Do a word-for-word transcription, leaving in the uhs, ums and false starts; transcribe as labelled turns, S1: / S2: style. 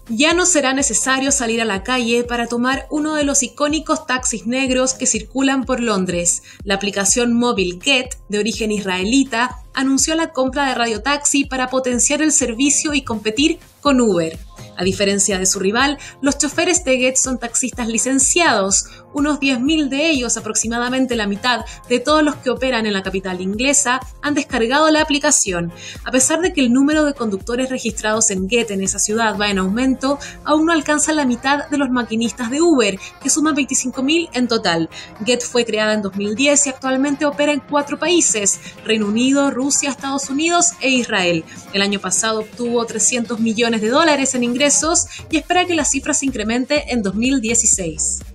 S1: Ya no será necesario salir a la calle para tomar uno de los icónicos taxis negros que circulan por Londres. La aplicación móvil Gett, de origen israelita, anunció la compra de radiotaxi para potenciar el servicio y competir con Uber. A diferencia de su rival, los choferes de Gett son taxistas licenciados, unos diez mil de ellos, aproximadamente la mitad de todos los que operan en la capital inglesa, han descargado la aplicación. A pesar de que el número de conductores registrados en Gett en esa ciudad va en aumento, aún no alcanza la mitad de los maquinistas de Uber, que suman veinticinco mil en total. Gett fue creada en dos mil diez y actualmente opera en cuatro países: Reino Unido, Rusia, Estados Unidos e Israel. El año pasado obtuvo trescientos millones de dólares en ingresos y espera que la cifra se incremente en dos mil dieciséis.